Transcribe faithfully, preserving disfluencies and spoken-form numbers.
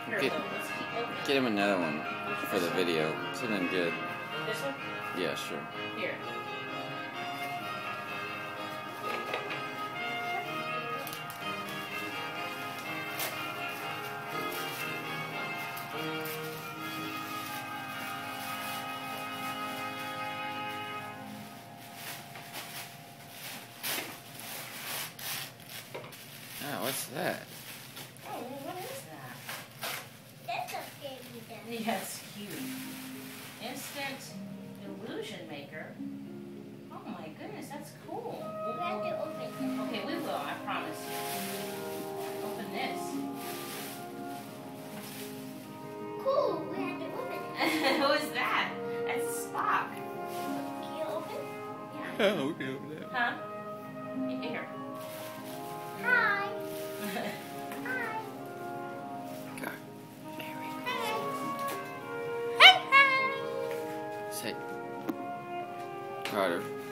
Here, Get, look, let's keep opening. get him another one for the video. Something good. This one? Yeah, sure. Here. Ah, what's that? Oh, well, what is that? That's a baby duck. Yeah, it's cute. Instant illusion maker. Oh my goodness, that's cool. We have to open it. Okay, we will, I promise. Open this. Cool, we have to open it. Who is that? That's Spock. Can you open? Yeah. Oh, okay, over there. Huh? Here. Hi. Hi. God. Hi. Hi, hi. Say, Carter.